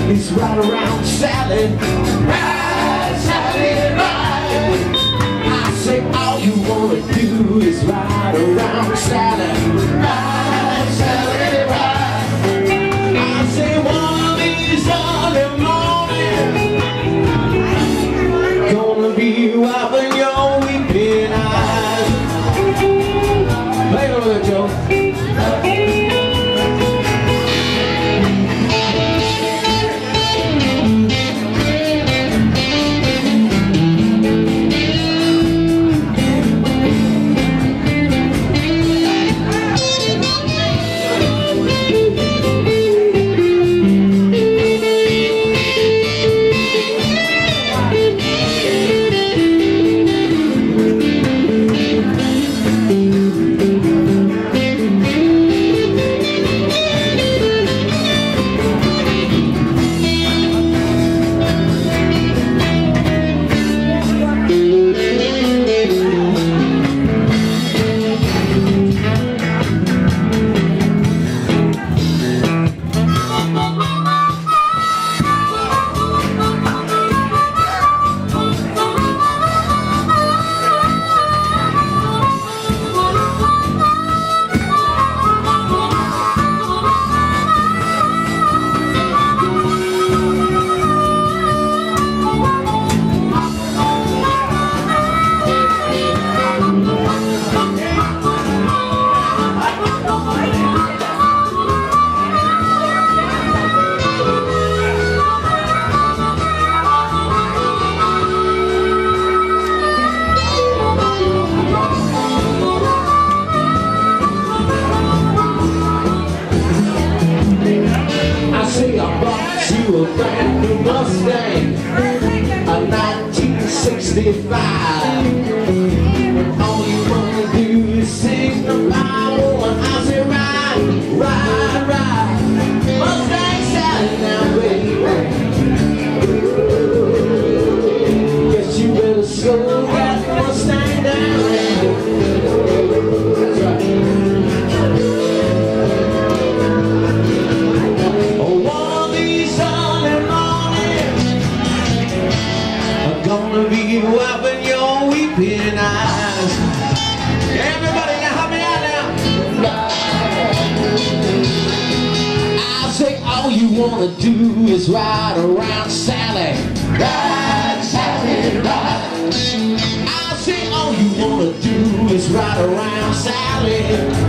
It's right around Sally. Ride, Sally, ride. I say all you wanna do is ride around Sally. Ride, Sally, ride. I say one of these early mornings gonna be wiping your weeping eyes. Play it over there, Joe. A brand new Mustang, a 1965. All you wanna do is signify one. I say ride, ride, ride. Mustang Sally now, baby. Guess you better slow that Mustang down. That's right. Gonna be wiping your weeping eyes. Everybody now, help me out now. I say all you wanna do is ride around Sally. Ride, Sally, ride. I say all you wanna do is ride around Sally.